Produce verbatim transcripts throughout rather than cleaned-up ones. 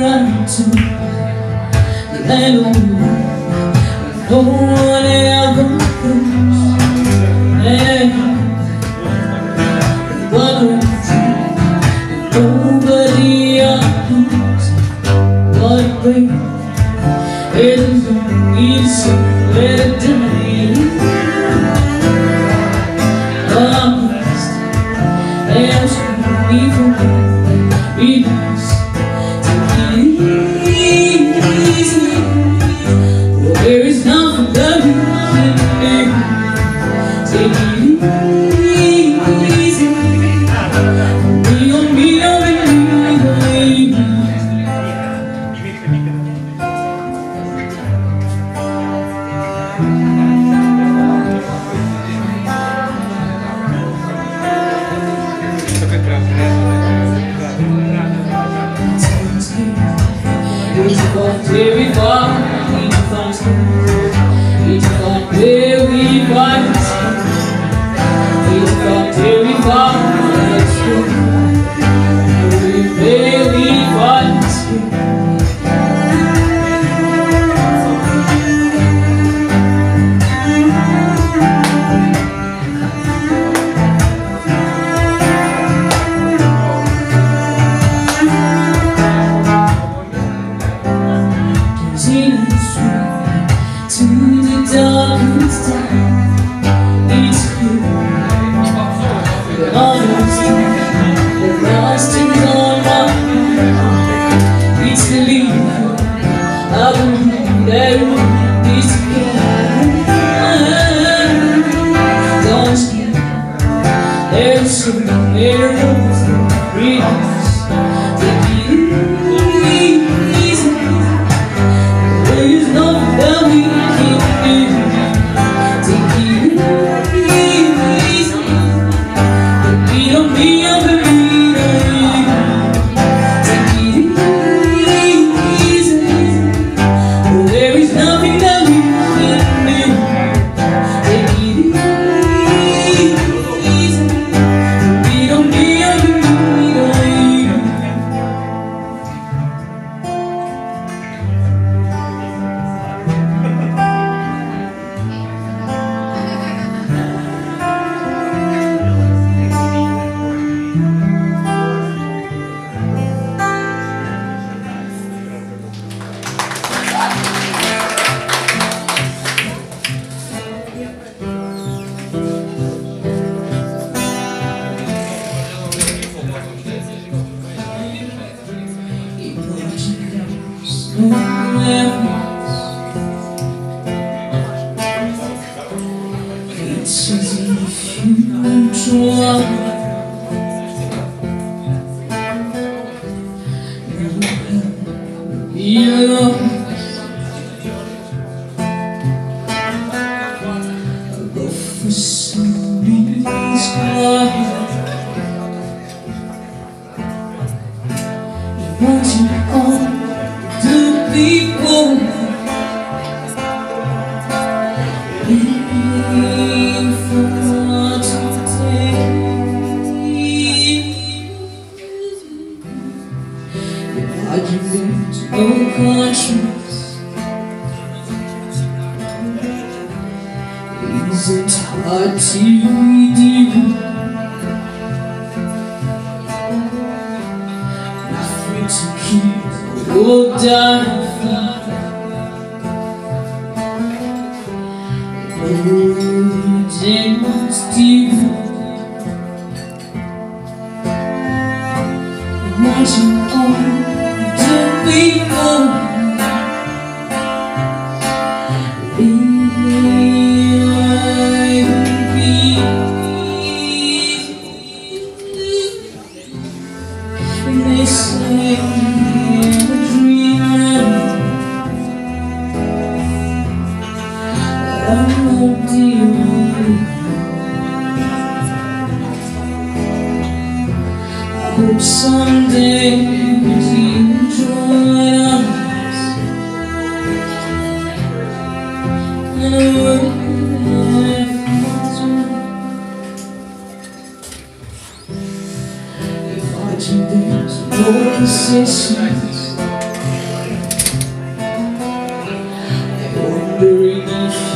run to the land of where no one ever goes. And but nobody else but me. It's easy to do me. I'm lost, and I'm evil. It is to be easy. Well, there is nothing that we can do. Take it easy. We don't need no baby. Each of where we fall, each of us, each of where we find, each of where we fall, that's true. Where we find. To the darkest time, it's you. The honest, the last thing on my mind. It's the leader, I believe that it's together. Don't skip, there's so many roads that bring us. Take it easy, there's nothing that we it's as if you control you go for somebody's car. You want you all to people. Arguments, no conscience. Isn't hard to do. Afraid to keep your down. No demons deep. Imagine all the people. They say I'm a dreamer, but I'm not dealing. I hope someday you join us, and I will. There's no decisions.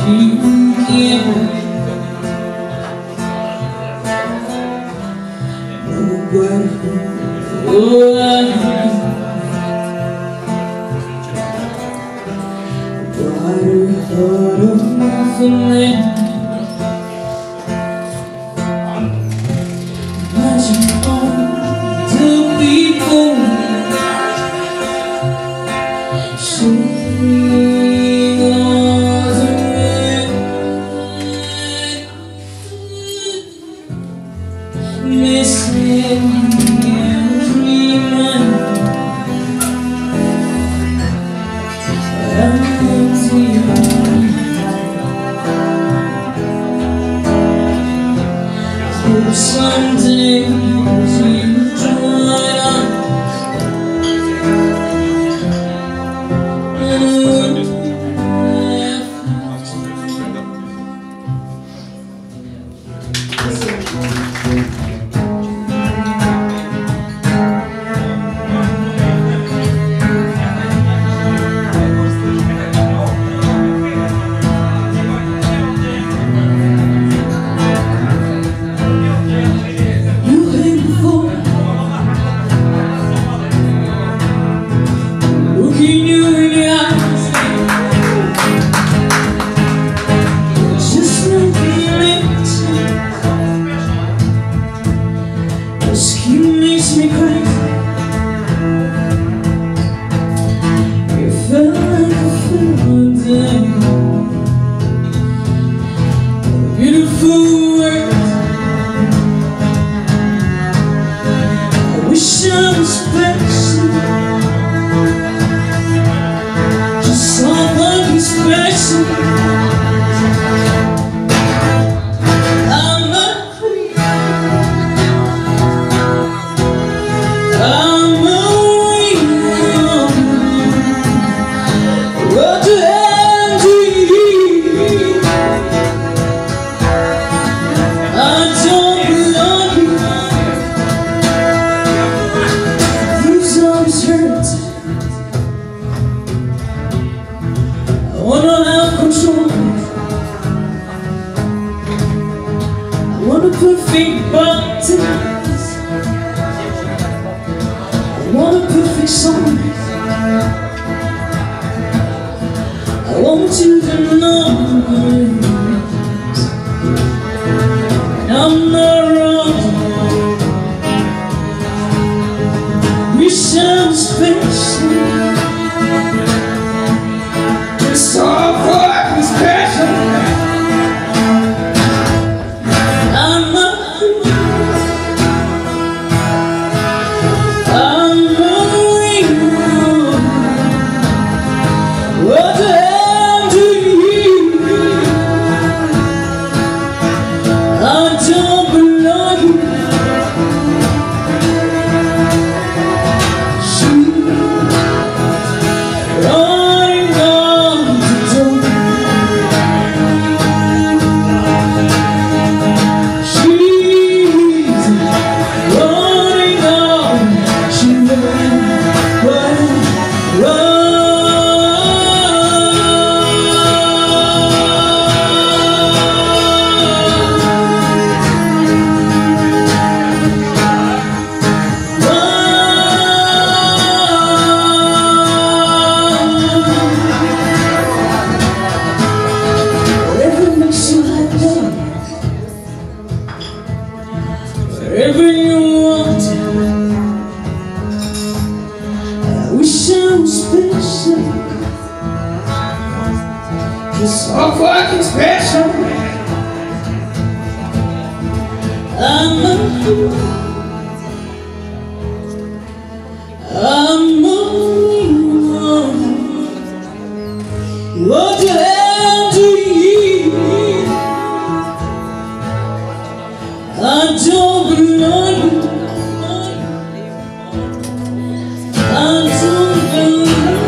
you can. Nobody, oh, I know. But I thought of nothing. Magic on the people. Missing and dreaming, empty. So someday you join us. Perfect buttons, I want a perfect song. I want you to know I'm not wrong. Wish I was special. It's all for this passion. Wherever you want, I wish I was special. Just so fucking special. I'm a I'm a what you have to eat. I don't belong. I don't belong.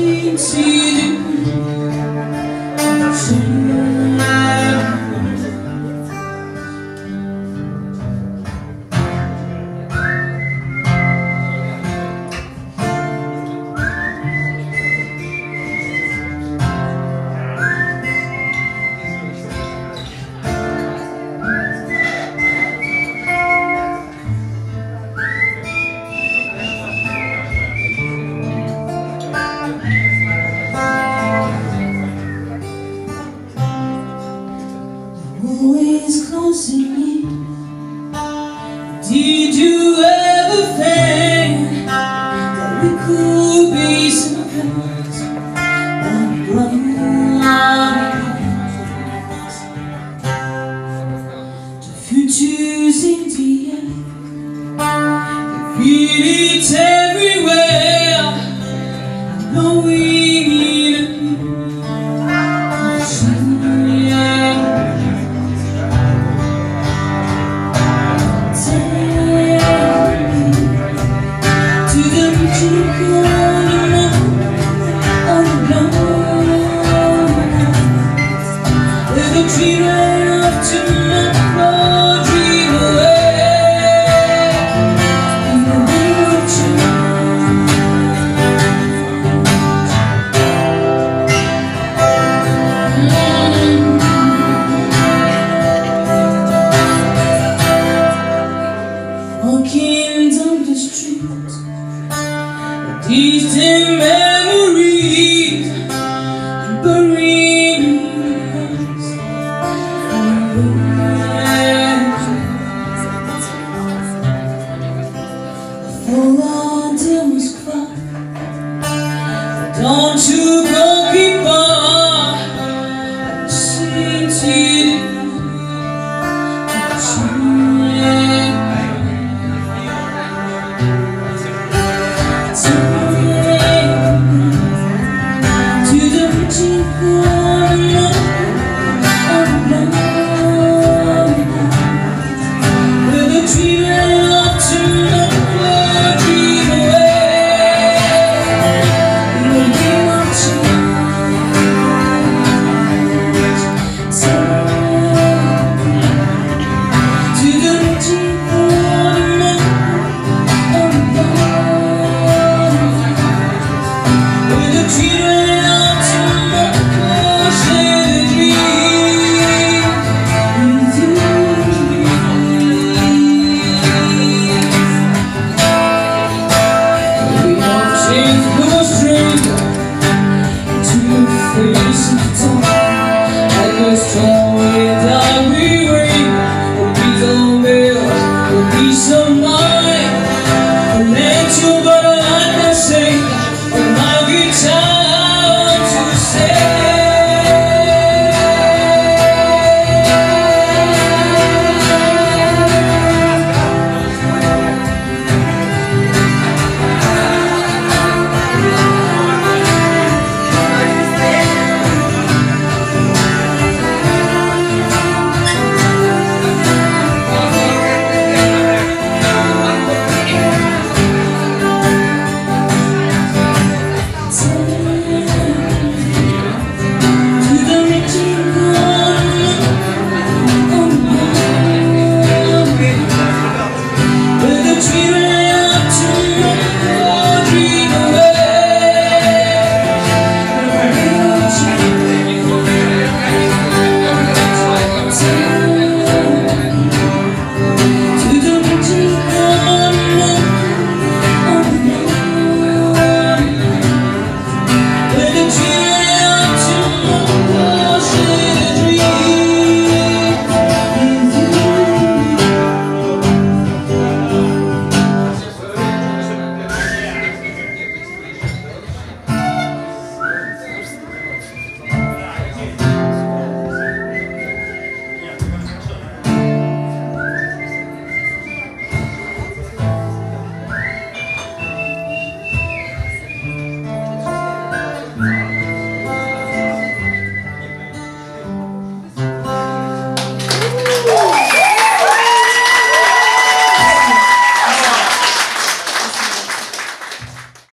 seem to always close to me. Did you ever think that we could be some friends? The future's in the air, feel it everywhere, knowing it. Walking down the street, distant memories buried in the past. For our day was fun. Don't you go